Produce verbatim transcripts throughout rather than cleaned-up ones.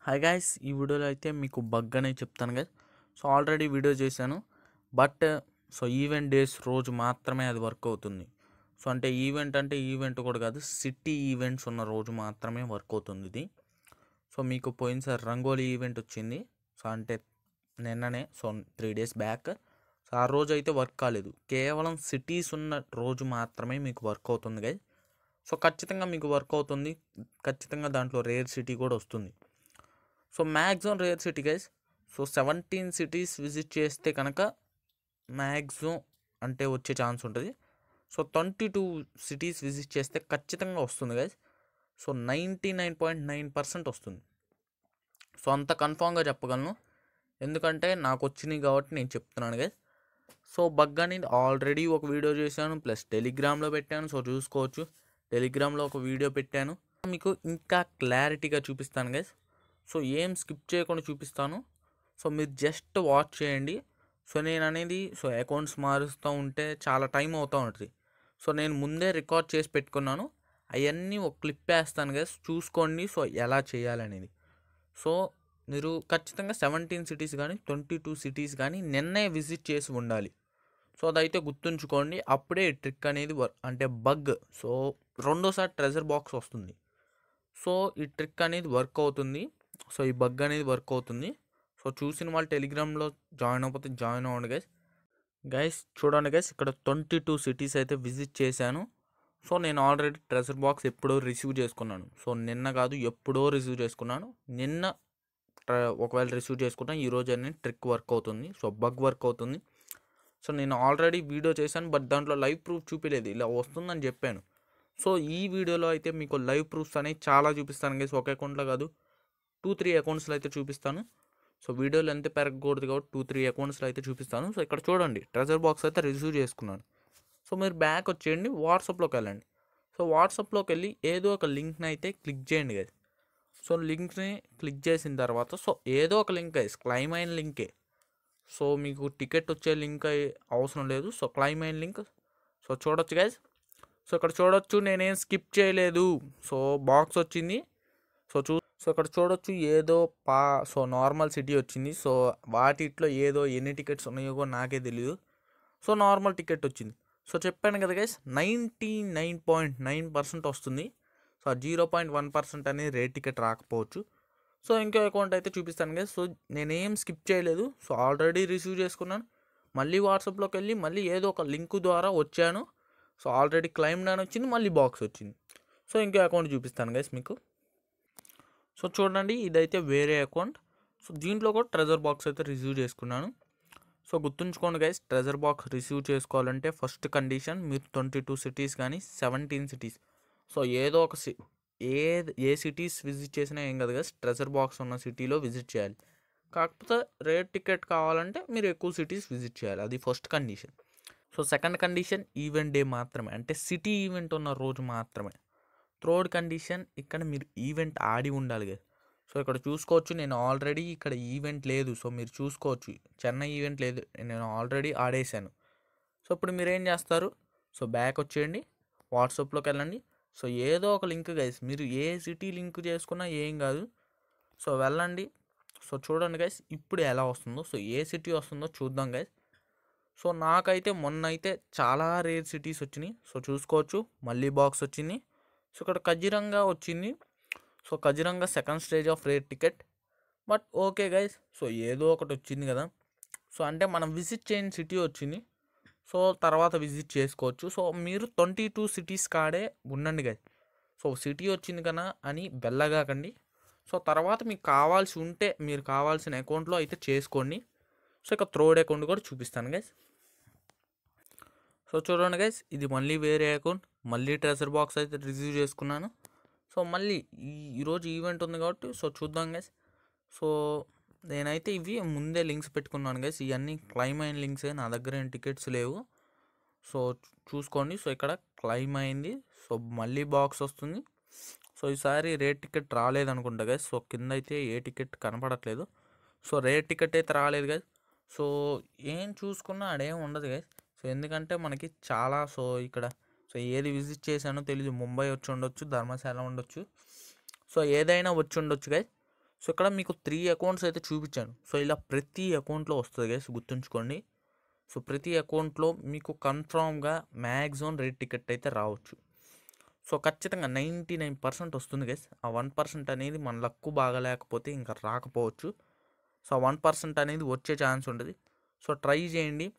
Hi guys, ఈ వీడియోలో అయితే మీకు బగ్ అనేది చెప్తాను గైస్. సో ఆల్రెడీ వీడియో చేశాను, బట్ సో ఈవెంట్ డేస్ రోజు మాత్రమే అది వర్క్ అవుతుంది. సో అంటే ఈవెంట్ అంటే ఈవెంట్ కూడా కాదు, సిటీ ఈవెంట్స్ ఉన్న రోజు మాత్రమే వర్క్ అవుతుంది ఇది. సో మీకు పోయినసారి రంగోలీ ఈవెంట్ వచ్చింది, సో అంటే నిన్ననే, so three days back. So ఆ రోజు అయితే వర్క్ కాలేదు, కేవలం సిటీస్ ఉన్న రోజు మాత్రమే మీకు వర్క్ అవుతుంది గైస్. సో ఖచ్చితంగా మీకు వర్క్ అవుతుంది, ఖచ్చితంగా దాంట్లో రేర్ సిటీ కూడా వస్తుంది. So maximum rare city guys. So seventeen cities visit చేస్తే కనుక మ్యాక్సిమం అంటే వచ్చే ఛాన్స్ ఉంటుంది. So twenty two cities visit చేస్తే ఖచ్చితంగా వస్తుంది guys. So ninety nine point nine percent వస్తుంది. సో అంత కన్ఫామ్గా చెప్పగలను, ఎందుకంటే నాకు వచ్చినాయి కాబట్టి నేను చెప్తున్నాను గైస్. సో బగ్ అనేది ఆల్రెడీ ఒక వీడియో చేశాను, ప్లస్ టెలిగ్రామ్లో పెట్టాను. సో చూసుకోవచ్చు, టెలిగ్రామ్లో ఒక వీడియో పెట్టాను, మీకు ఇంకా క్లారిటీగా చూపిస్తాను గైస్. సో ఏం స్కిప్ చేయకుండా చూపిస్తాను, సో మీరు జస్ట్ వాచ్ చేయండి. సో నేను అనేది సో అకౌంట్స్ మారుస్తూ ఉంటే చాలా టైం అవుతూ ఉంటుంది. సో నేను ముందే రికార్డ్ చేసి పెట్టుకున్నాను, అవన్నీ ఒక క్లిప్ వేస్తాను గైస్, చూసుకోండి సో ఎలా చేయాలనేది. సో మీరు ఖచ్చితంగా సెవెంటీన్ సిటీస్ కానీ ట్వంటీ టూ సిటీస్ కానీ నిన్నే విజిట్ చేసి ఉండాలి. సో అదైతే గుర్తుంచుకోండి, అప్పుడే ట్రిక్ అనేది అంటే బగ్. సో రెండోసారి ట్రెజర్ బాక్స్ వస్తుంది. సో ఈ ట్రిక్ అనేది వర్క్ అవుతుంది, సో ఈ బగ్ అనేది వర్క్ అవుతుంది. సో చూసిన వాళ్ళు టెలిగ్రామ్లో జాయిన్ అయిపోతే జాయిన్ అవ్వండి గైస్. గైస్ చూడండి గైస్, ఇక్కడ ట్వంటీ టూ సిటీస్ అయితే విజిట్ చేశాను. సో నేను ఆల్రెడీ ట్రెజర్ బాక్స్ ఎప్పుడో రిసీవ్ చేసుకున్నాను. సో నిన్న కాదు, ఎప్పుడో రిసీవ్ చేసుకున్నాను. నిన్న ఒకవేళ రిసీవ్ చేసుకున్నా ఈరోజు అనేది ట్రిక్ వర్క్ అవుతుంది, సో బగ్ వర్క్ అవుతుంది. సో నేను ఆల్రెడీ వీడియో చేశాను, బట్ దాంట్లో లైవ్ ప్రూఫ్ చూపించలేదు, ఇలా వస్తుందని చెప్పాను. సో ఈ వీడియోలో అయితే మీకు లైవ్ ప్రూఫ్స్ అనేవి చాలా చూపిస్తాను గైస్. ఒక అకౌంట్లో కాదు, టూ త్రీ అకౌంట్స్లో అయితే చూపిస్తాను. సో వీడియోలో ఎంత పెరగకూడదు కాబట్టి టూ త్రీ అకౌంట్స్లో అయితే చూపిస్తాను. సో ఇక్కడ చూడండి, ట్రెజర్ బాక్స్ అయితే రిసీవ్ చేసుకున్నాను. సో మీరు బ్యాక్ వచ్చేయండి, వాట్సాప్లోకి వెళ్ళండి. సో వాట్సాప్లోకి వెళ్ళి ఏదో ఒక లింక్ని అయితే క్లిక్ చేయండి గైస్. సో లింక్ని క్లిక్ చేసిన తర్వాత సో ఏదో ఒక లింక్ గైస్, క్లైమ్ అయిన లింకే. సో మీకు టికెట్ వచ్చే లింక్ అవసరం లేదు, సో క్లైమ్ అయిన లింక్. సో చూడొచ్చు గైస్, సో ఇక్కడ చూడొచ్చు, నేనేం స్కిప్ చేయలేదు. సో బాక్స్ వచ్చింది, సో చూ సో ఇక్కడ చూడొచ్చు ఏదో పా సో నార్మల్ సిటీ వచ్చింది. సో వాటిట్లో ఏదో ఎన్ని టికెట్స్ ఉన్నాయో కూడా నాకే తెలియదు. సో నార్మల్ టికెట్ వచ్చింది. సో చెప్పాను కదా guys, ninety nine point nine percent వస్తుంది. So zero point one percent అనేది రేట్ టికెట్ రాకపోవచ్చు. సో ఇంకో అకౌంట్ అయితే చూపిస్తాను గైస్. సో నేనేం స్కిప్ చేయలేదు, సో ఆల్రెడీ రిసీవ్ చేసుకున్నాను. మళ్ళీ వాట్సాప్లోకి వెళ్ళి మళ్ళీ ఏదో ఒక లింక్ ద్వారా వచ్చాను. సో ఆల్రెడీ క్లైమ్డ్ అని వచ్చింది, మళ్ళీ బాక్స్ వచ్చింది. సో ఇంకో అకౌంట్ చూపిస్తాను గైస్ మీకు. సో చూడండి, ఇదైతే వేరే అకౌంట్. సో దీంట్లో కూడా ట్రెజర్ బాక్స్ అయితే రిసీవ్ చేసుకున్నాను. సో గుర్తుంచుకోండి గైస్, ట్రెజర్ బాక్స్ రిసీవ్ చేసుకోవాలంటే ఫస్ట్ కండిషన్ మీరు ట్వంటీ టూ సిటీస్ కానీ సెవెంటీన్ సిటీస్, సో ఏదో ఒక సి ఏ ఏ సిటీస్ విజిట్ చేసినా ఏం కదా గైస్, ట్రెజర్ బాక్స్ ఉన్న సిటీలో విజిట్ చేయాలి. కాకపోతే రేట్ టికెట్ కావాలంటే మీరు ఎక్కువ సిటీస్ విజిట్ చేయాలి, అది first condition. So second condition event day మాత్రమే, అంటే సిటీ ఈవెంట్ ఉన్న రోజు మాత్రమే. థర్డ్ కండిషన్, ఇక్కడ మీరు ఈవెంట్ ఆడి ఉండాలి కదా. సో ఇక్కడ చూసుకోవచ్చు, నేను ఆల్రెడీ ఇక్కడ ఈవెంట్ లేదు. సో మీరు చూసుకోవచ్చు, చెన్నై ఈవెంట్ లేదు, నేను ఆల్రెడీ ఆడేశాను. సో ఇప్పుడు మీరు ఏం చేస్తారు, సో బ్యాక్ వచ్చేయండి, వాట్సాప్లోకి వెళ్ళండి. సో ఏదో ఒక లింక్ గైస్, మీరు ఏ సిటీ లింక్ చేసుకున్నా ఏం కాదు. సో వెళ్ళండి, సో చూడండి గైస్ ఇప్పుడు ఎలా వస్తుందో. సో ఏ సిటీ వస్తుందో చూద్దాం గైస్. సో నాకైతే మొన్న అయితే చాలా రేర్ సిటీస్ వచ్చినాయి. సో చూసుకోవచ్చు, మళ్ళీ బాక్స్ వచ్చింది. సో ఇక్కడ ఖచ్చితంగా వచ్చింది. సో ఖచ్చితంగా second stage of rare ticket, but okay guys. So ఏదో ఒకటి వచ్చింది కదా. సో అంటే మనం విజిట్ చేయని సిటీ వచ్చింది, సో తర్వాత విజిట్ చేసుకోవచ్చు. సో మీరు ట్వంటీ టూ సిటీస్ కాడే ఉండండి గైస్. సో సిటీ వచ్చింది కదా అని వెళ్ళగాకండి. సో తర్వాత మీకు కావాల్సి ఉంటే మీరు కావాల్సిన అకౌంట్లో అయితే చేసుకోండి. సో ఇక థర్డ్ అకౌంట్ కూడా చూపిస్తాను గైస్. సో చూడండి గైస్, ఇది మళ్ళీ వేరే అకౌంట్, మళ్ళీ ట్రెజర్ బాక్స్ అయితే రిసీవ్ చేసుకున్నాను. సో మళ్ళీ ఈ ఈరోజు ఈవెంట్ ఉంది కాబట్టి సో చూద్దాం గైస్. సో నేనైతే ఇవి ముందే లింక్స్ పెట్టుకున్నాను గైస్, ఇవన్నీ క్లైమ్ అయిన లింక్సే, నా దగ్గర ఏం టికెట్స్ లేవు. సో చూసుకోండి, సో ఇక్కడ క్లైమ్ అయింది. సో మళ్ళీ బాక్స్ వస్తుంది. సో ఈసారి రేట్ టికెట్ రాలేదనుకుంటా గైస్. సో కింద అయితే ఏ టికెట్ కనపడట్లేదు. సో రేట్ టికెట్ అయితే రాలేదు గైస్. సో ఏం చూసుకున్నా అడేం ఉండదు గైస్. సో ఎందుకంటే మనకి చాలా, సో ఇక్కడ సో ఏది విజిట్ చేశానో తెలియదు, ముంబై వచ్చి ఉండొచ్చు, ధర్మశాల ఉండొచ్చు, సో ఏదైనా వచ్చి ఉండొచ్చు గైస్. సో ఇక్కడ మీకు త్రీ అకౌంట్స్ అయితే చూపించాను. సో ఇలా ప్రతి అకౌంట్లో వస్తుంది గైస్, గుర్తుంచుకోండి. సో ప్రతి అకౌంట్లో మీకు కన్ఫామ్గా మ్యాక్సిమం రేట్ టికెట్ అయితే రావచ్చు. సో ఖచ్చితంగా నైంటీ నైన్ పర్సెంట్ వస్తుంది గైస్. ఆ వన్ పర్సెంట్ అనేది మన లక్కు బాగా లేకపోతే ఇంకా రాకపోవచ్చు. సో వన్ పర్సెంట్ అనేది వచ్చే ఛాన్స్ ఉంటుంది. సో ట్రై చేయండి.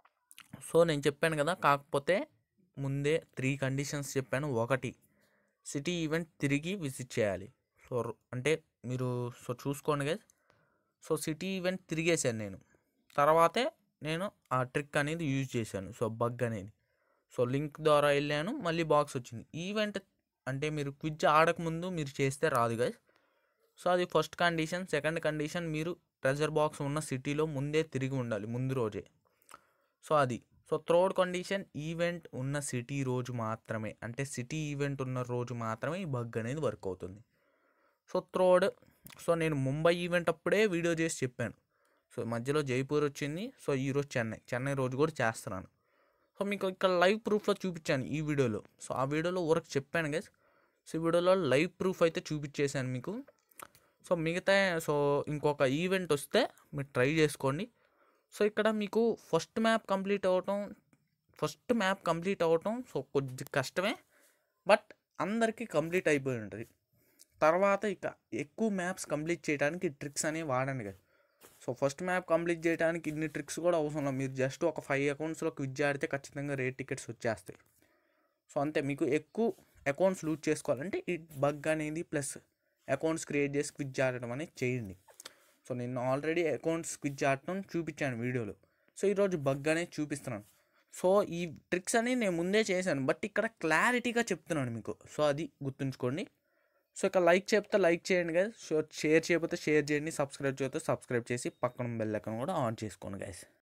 సో నేను చెప్పాను కదా, కాకపోతే ముందే త్రీ కండిషన్స్ చెప్పాను. ఒకటి, సిటీ ఈవెంట్ తిరిగి విజిట్ చేయాలి. సో అంటే మీరు సో చూసుకోండి గైస్. సో సిటీ ఈవెంట్ తిరిగేసాను నేను, తర్వాతే నేను ఆ ట్రిక్ అనేది యూజ్ చేశాను. సో బగ్ అనేది, సో లింక్ ద్వారా వెళ్ళాను, మళ్ళీ బాక్స్ వచ్చింది. ఈవెంట్ అంటే మీరు క్విజ్ ఆడకముందు మీరు చేస్తే రాదు గైస్. సో అది ఫస్ట్ కండిషన్. సెకండ్ కండిషన్, మీరు ట్రెజర్ బాక్స్ ఉన్న సిటీలో ముందే తిరిగి ఉండాలి, ముందు రోజే. సో అది. సో థర్డ్ కండిషన్, ఈవెంట్ ఉన్న సిటీ రోజు మాత్రమే, అంటే సిటీ ఈవెంట్ ఉన్న రోజు మాత్రమే ఈ బగ్ అనేది వర్క్ అవుతుంది. సో థర్డ్, సో నేను ముంబై ఈవెంట్ అప్పుడే వీడియో చేసి చెప్పాను. సో మధ్యలో జైపూర్ వచ్చింది. సో ఈరోజు చెన్నై, చెన్నై రోజు కూడా చేస్తున్నాను. సో మీకు ఇక్కడ లైవ్ ప్రూఫ్లో చూపించాను ఈ వీడియోలో. సో ఆ వీడియోలో వర్క్ చెప్పాను గైస్. సో ఈ వీడియోలో లైవ్ ప్రూఫ్ అయితే చూపించేశాను మీకు. సో మిగతా సో ఇంకొక ఈవెంట్ వస్తే మీరు ట్రై చేసుకోండి. సో ఇక్కడ మీకు ఫస్ట్ మ్యాప్ కంప్లీట్ అవ్వటం ఫస్ట్ మ్యాప్ కంప్లీట్ అవ్వటం సో కొద్ది కష్టమే, బట్ అందరికీ కంప్లీట్ అయిపోయి ఉంటుంది. తర్వాత ఇక ఎక్కువ మ్యాప్స్ కంప్లీట్ చేయడానికి ట్రిక్స్ అనేవి వాడండి కదా. సో ఫస్ట్ మ్యాప్ కంప్లీట్ చేయడానికి ఇన్ని ట్రిక్స్ కూడా అవసరం లేదు. మీరు జస్ట్ ఒక ఫైవ్ అకౌంట్స్లో క్విజ్ ఆడితే ఖచ్చితంగా రేట్ టికెట్స్ వచ్చేస్తాయి. సో అంతే. మీకు ఎక్కువ అకౌంట్స్ లూజ్ చేసుకోవాలంటే ఈ బగ్ అనేది ప్లస్ అకౌంట్స్ క్రియేట్ చేసి క్విజ్ ఆడడం అనేది చేయండి. సో నేను ఆల్రెడీ అకౌంట్స్ క్విజ్ ఆడటం చూపించాను వీడియోలో. సో ఈరోజు బగ్ అనేది చూపిస్తున్నాను. సో ఈ ట్రిక్స్ అనేవి నేను ముందే చేశాను, బట్ ఇక్కడ క్లారిటీగా చెప్తున్నాను మీకు. సో అది గుర్తుంచుకోండి. సో ఇక లైక్ చెప్తే లైక్ చేయండి గైస్. సో షేర్ చేయకపోతే షేర్ చేయండి, సబ్స్క్రైబ్ చేయకపోతే సబ్స్క్రైబ్ చేసి పక్కన బెల్ ఐకాన్ కూడా ఆన్ చేసుకోండి గైస్.